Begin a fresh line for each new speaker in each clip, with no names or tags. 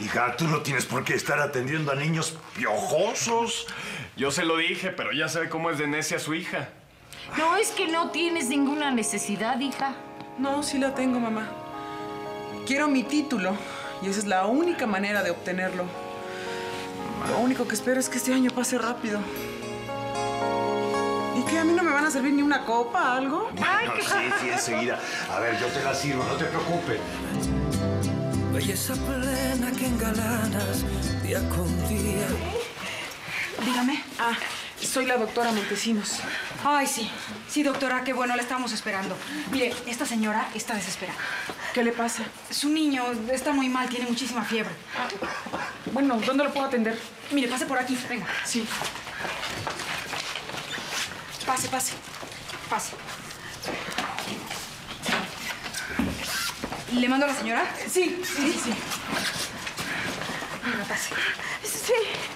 Hija, tú no tienes por qué estar atendiendo a niños piojosos.
Yo se lo dije, pero ya sabe cómo es de necia su hija.
No, es que no tienes ninguna necesidad, hija.
No, sí la tengo, mamá. Quiero mi título y esa es la única manera de obtenerlo. Lo único que espero es que este año pase rápido. ¿Y qué? ¿A mí no me van a servir ni una copa, algo?
Bueno, sí, enseguida. A ver, yo te la sirvo, no te preocupes.
Belleza plena que engalanas día con día.
Dígame. Ah, soy la doctora Montesinos.
Ay, sí. Sí, doctora, qué bueno, la estamos esperando. Mire, esta señora está desesperada.
¿Qué le pasa?
Su niño está muy mal, tiene muchísima fiebre.
Bueno, ¿dónde lo puedo atender?
Mire, pase por aquí, venga.
Sí.
Pase, pase. Pase. ¿Le mando a la señora?
Sí.
Venga, pase.
Sí.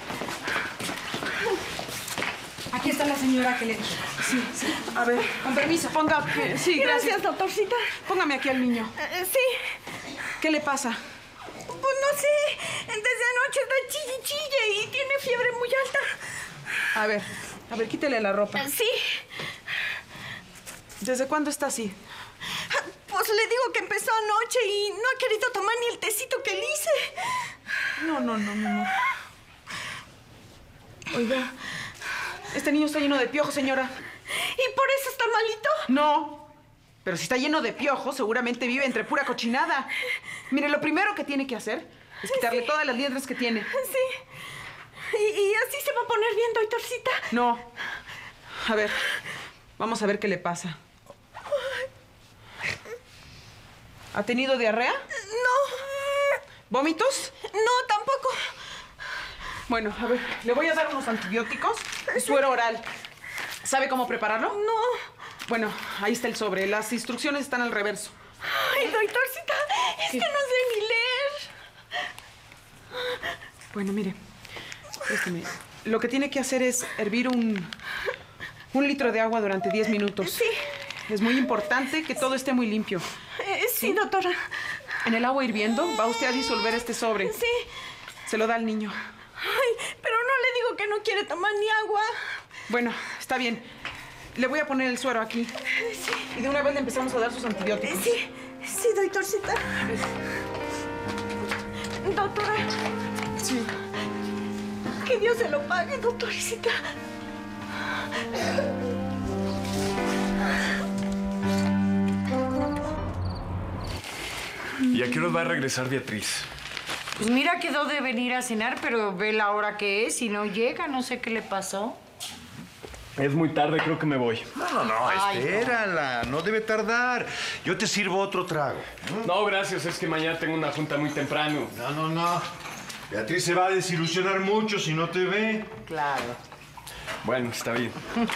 Aquí está la señora que le dije.
Sí. A ver.
Con permiso.
Ponga... Sí, gracias.
Doctorcita.
Póngame aquí al niño.
Sí.
¿Qué le pasa?
Pues no sé. Desde anoche está chille y tiene fiebre muy alta.
A ver, quítele la ropa.
Sí.
¿Desde cuándo está así?
Pues le digo que empezó anoche y no ha querido tomar ni el tecito que le hice.
No. Oiga, este niño está lleno de piojos, señora.
¿Y por eso está malito?
No, pero si está lleno de piojos, seguramente vive entre pura cochinada. Mire, lo primero que tiene que hacer es quitarle todas las liendres que tiene.
Sí. ¿Y así se va a poner bien, doctorcita?
No. A ver, vamos a ver qué le pasa. ¿Ha tenido diarrea?
No.
¿Vómitos?
No, tampoco.
Bueno, a ver, le voy a dar unos antibióticos y suero oral. ¿Sabe cómo prepararlo?
No.
Bueno, ahí está el sobre. Las instrucciones están al reverso.
Ay, doctorcita, es que no sé ni leer.
Bueno, mire, lo que tiene que hacer es hervir un litro de agua durante 10 minutos.
Sí.
Es muy importante que todo esté muy limpio.
Sí, doctora.
En el agua hirviendo va usted a disolver este sobre.
Sí.
Se lo da al niño.
Ay, pero no le digo que no quiere tomar ni agua.
Bueno, está bien. Le voy a poner el suero aquí.
Sí.
Y de una vez le empezamos a dar sus antibióticos.
Sí, doctorcita. Doctora.
Sí.
Que Dios se lo pague, doctorcita.
¿Y a qué hora va a regresar Beatriz?
Pues mira, quedó de venir a cenar, pero ve la hora que es y no llega. No sé qué le pasó.
Es muy tarde, creo que me voy.
No,
Ay,
espérala, no debe tardar. Yo te sirvo otro trago.
No, gracias, es que mañana tengo una junta muy temprano.
No. Beatriz se va a desilusionar mucho si no te ve.
Claro.
Bueno, está bien.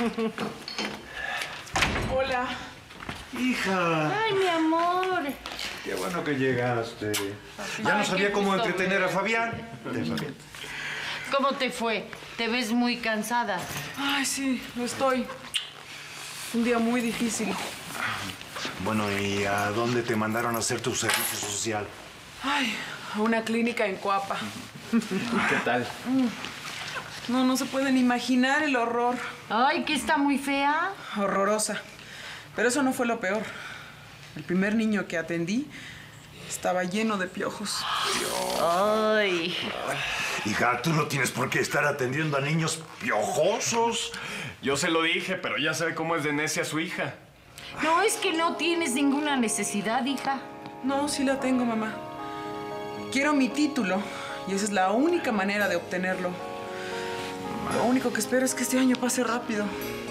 Hola.
Hija,
Ay, mi amor.
qué bueno que llegaste. Ya no
Ay,
sabía
qué
cómo
gusto
entretener a
verte.
Fabián. Ven, Fabián.
¿Cómo te fue? Te ves muy cansada.
Ay, sí, lo estoy. Un día muy difícil.
Bueno, ¿y a dónde te mandaron a hacer tu servicio social?
Ay, a una clínica en Coapa.
¿Y qué tal?
No se pueden imaginar el horror.
Ay, que está muy fea.
Horrorosa. Pero eso no fue lo peor. El primer niño que atendí estaba lleno de piojos.
Ay.
Hija, tú no tienes por qué estar atendiendo a niños piojosos.
Yo se lo dije, pero ya sabe cómo es de necia su hija.
No, es que no tienes ninguna necesidad, hija.
No, sí la tengo, mamá. Quiero mi título y esa es la única manera de obtenerlo. Lo único que espero es que este año pase rápido.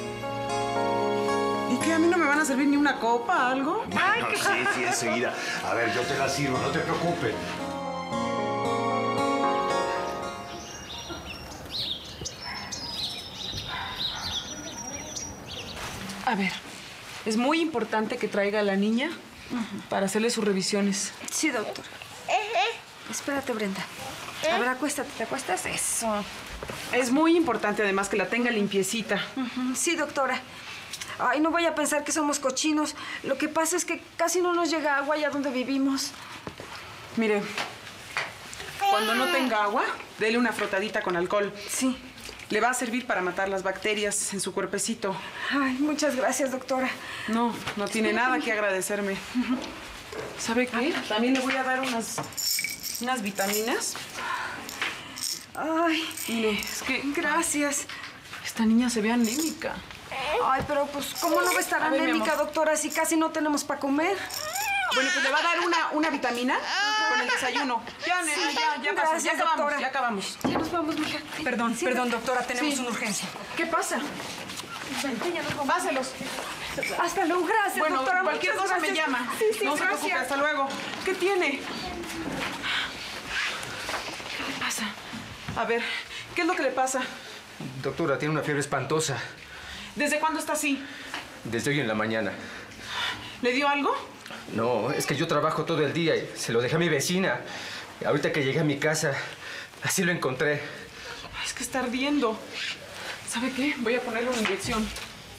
¿Y qué? ¿A mí no me van a servir ni una copa, algo?
Bueno, sí, enseguida. A ver, yo te la sirvo, no te preocupes.
A ver, es muy importante que traiga a la niña para hacerle sus revisiones.
Sí, doctor. Espérate, Brenda. A ver, acuéstate. ¿Te acuestas? Eso.
Es muy importante, además, que la tenga limpiecita.
Sí, doctora. Ay, no vaya a pensar que somos cochinos. Lo que pasa es que casi no nos llega agua allá donde vivimos.
Mire, Cuando no tenga agua, dele una frotadita con alcohol.
Sí.
Le va a servir para matar las bacterias en su cuerpecito.
Ay, muchas gracias, doctora.
No tiene nada que agradecerme. ¿Sabe qué? También le voy a dar unas vitaminas.
Ay,
Mire, es que
gracias.
esta niña se ve anémica.
Ay, pero pues, ¿cómo no va a estar
A ver, mi
anémica,
amor.
doctora, si casi no tenemos para comer?
Bueno, pues le va a dar una vitamina con el desayuno. Ya, nena, ya pasó,
gracias,
ya acabamos,
doctora.
ya acabamos.
Ya nos vamos, mija.
Perdón,
doctora, tenemos
Sí.
una urgencia.
¿Qué pasa? Páselos.
Hasta luego, gracias,
Bueno,
doctora.
cualquier
muchas
cosa me
gracias.
llama.
Sí,
No se preocupe,
gracias.
hasta luego. ¿Qué tiene? ¿Qué le pasa? A ver, ¿qué es lo que le pasa?
Doctora, tiene una fiebre espantosa.
¿Desde cuándo está así?
Desde hoy en la mañana.
¿Le dio algo?
No, es que yo trabajo todo el día y se lo dejé a mi vecina. Ahorita que llegué a mi casa, así lo encontré.
Es que está ardiendo. ¿Sabe qué? Voy a ponerle una inyección.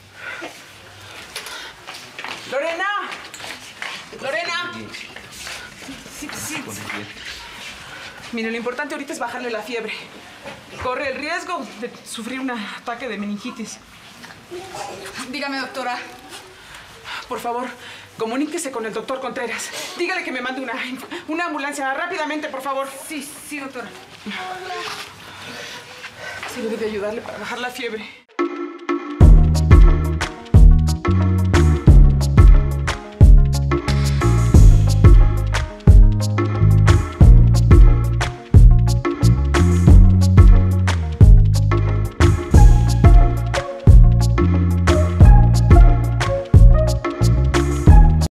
¡Lorena! ¡Lorena! Sí. Mire, lo importante ahorita es bajarle la fiebre. Corre el riesgo de sufrir un ataque de meningitis.
Dígame, doctora.
Por favor, comuníquese con el doctor Contreras. Dígale que me mande una ambulancia rápidamente, por favor.
Sí, doctora.
Se debe de ayudarle para bajar la fiebre.